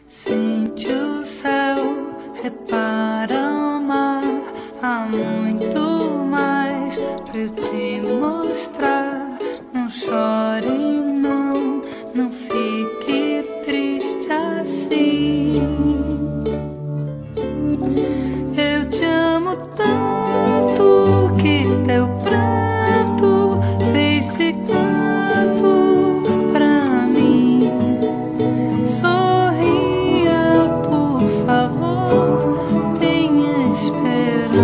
Sente o céu, repara o mar. Há muito mais pra eu te mostrar. Não chore, não, não fique triste assim. Eu te amo tanto que teu pranto fez esse canto pra mim. Sorria, por favor, tenha esperança.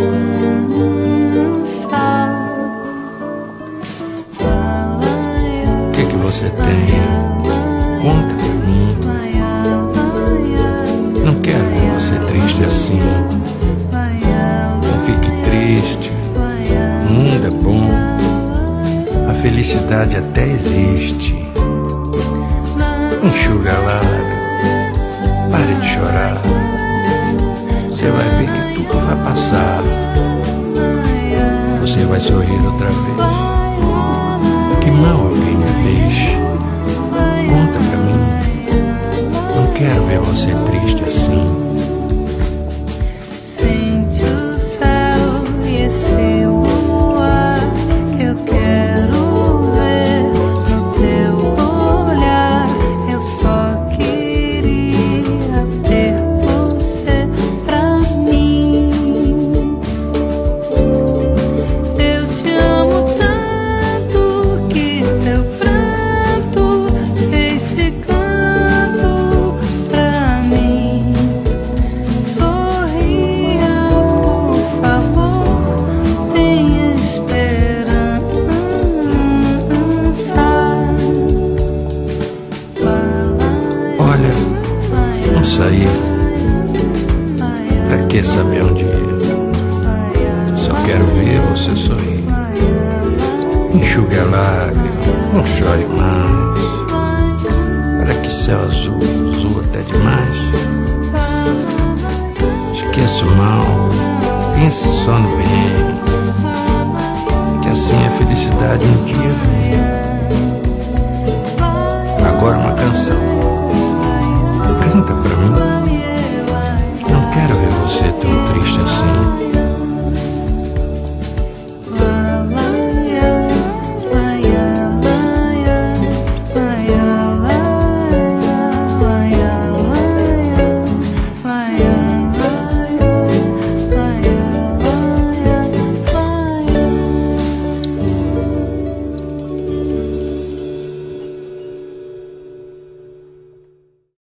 O que você tem? Conta pra mim. Não quero ver você triste assim. Não fique triste. O mundo é bom. A felicidade até existe. Enxuga a lágrima. Pare de chorar. Você vai ver que tudo vai passar. Você vai sorrir outra vez. Que mal alguém me fez? Conta pra mim. Não quero ver você triste assim. Sente o céu e esse luar que eu quero ver no teu olhar. Eu só queria ter você pra mim. Eu te amo tanto que teu pranto fez esse canto pra mim. Sorria, por favor, tenha esperança. Olha, não sair. Pra que saber onde ir? Só quero ver você sorrir. Enxugue a lágrima, não chore mais. Olha que céu azul, azul até demais. Esqueça o mal, pense só no bem. Que assim a felicidade um dia vem. Agora uma canção. Canta